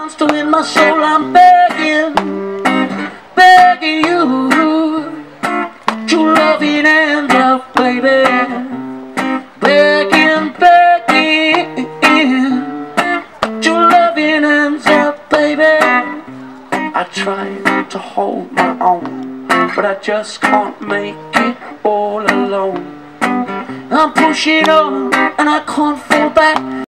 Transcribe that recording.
monster in my soul. I'm begging, begging you, your loving hands up, baby. Begging, begging, your loving hands up, baby. I try to hold my own, but I just can't make it all alone. I'm pushing on and I can't fall back.